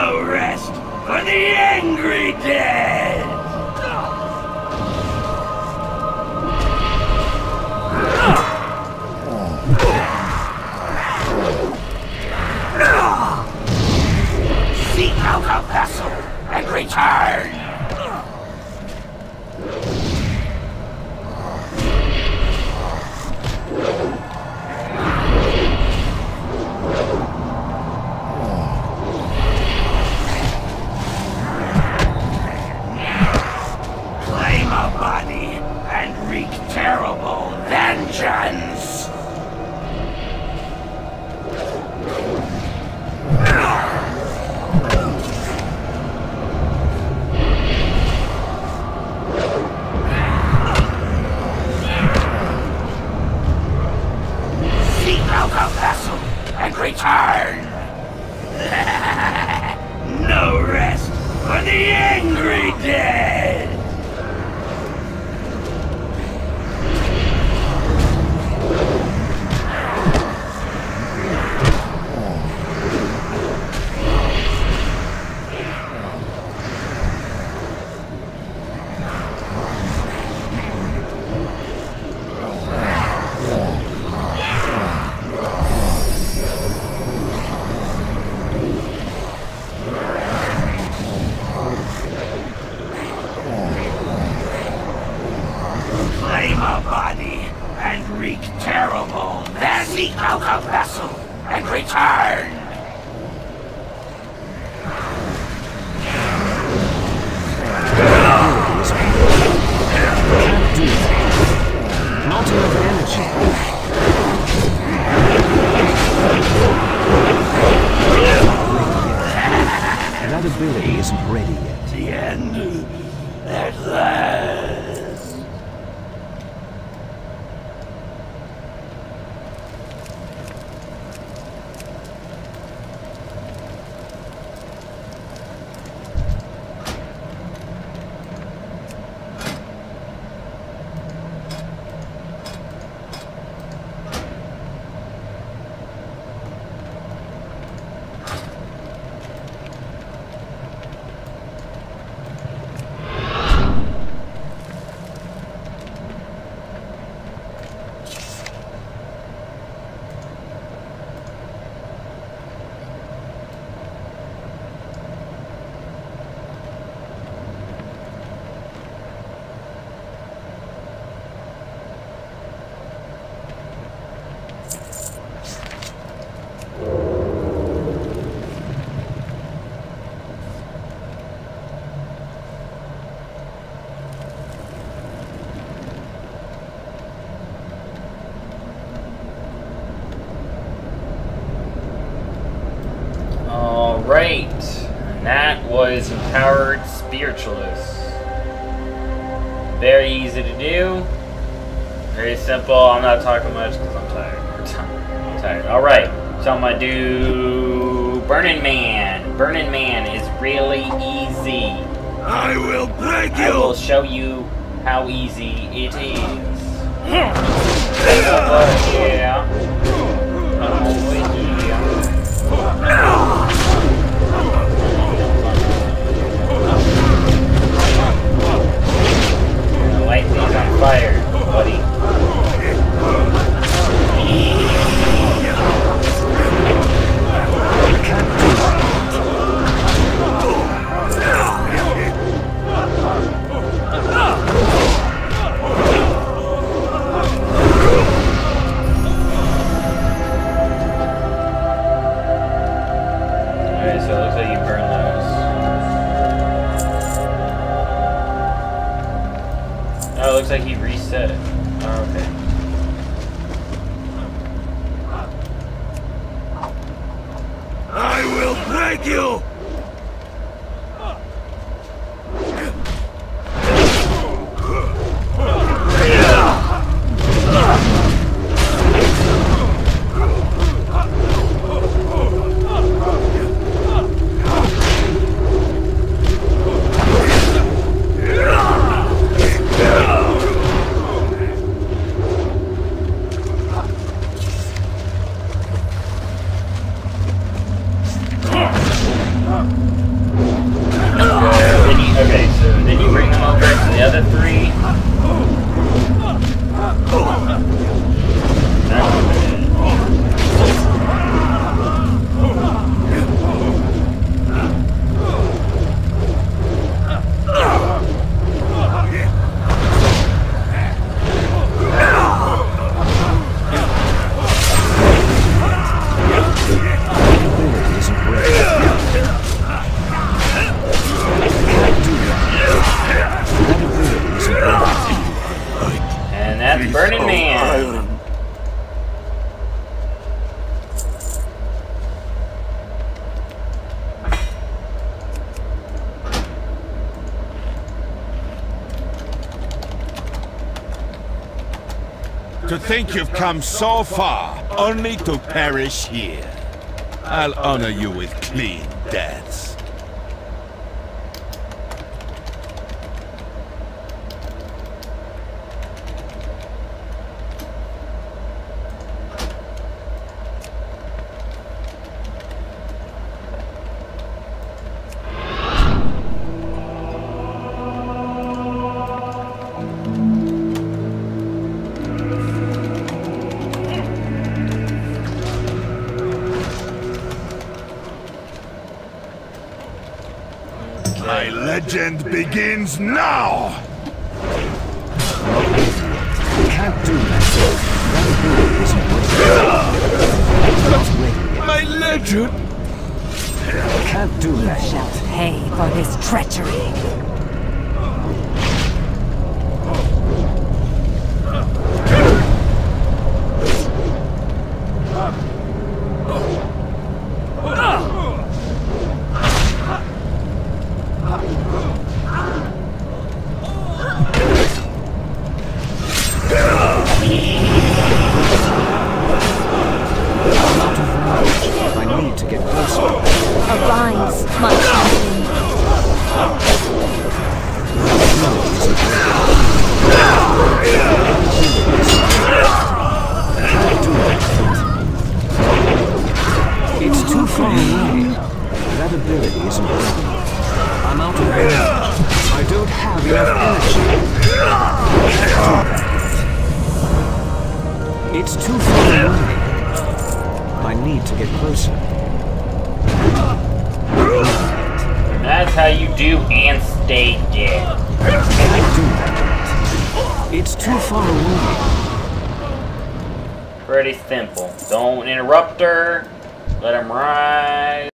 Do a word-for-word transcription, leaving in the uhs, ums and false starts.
No rest for the angry dead! Seek out a vessel and return! Claim a body and wreak terrible vengeance! Seek out a vessel and return! No rest for the angry dead! Claim a body and wreak terrible, then seek out a vessel and return! Can't do that. Not enough energy. That ability isn't ready yet. The end at last. Alright, and that was Empowered Spiritualist. Very easy to do. Very simple. I'm not talking much because I'm tired. I'm tired. Alright, so I'm going to do Burning Man. Burning Man is really easy. I will break you! I will show you how easy it is. Yeah. Come over here. Light these on fire, buddy. Alright, so it looks like you burn those. Oh, it looks like he reset it. Oh, okay. I will break you! Then you, okay, so then you bring them over to the other three. And that's Burning Man. To think you've come so far, only to perish here. I'll honor you with clean deaths. My legend begins now! Can't do that. My legend! Can't do that. Shall pay for this treachery. Arise, my champion. It's too far away. That ability isn't working. I'm out of range. I don't have enough energy. It's too far away. I need to get closer. That's how you do and stay dead. Can't do that. It's too far away. Pretty simple. Don't interrupt her. Let him rise.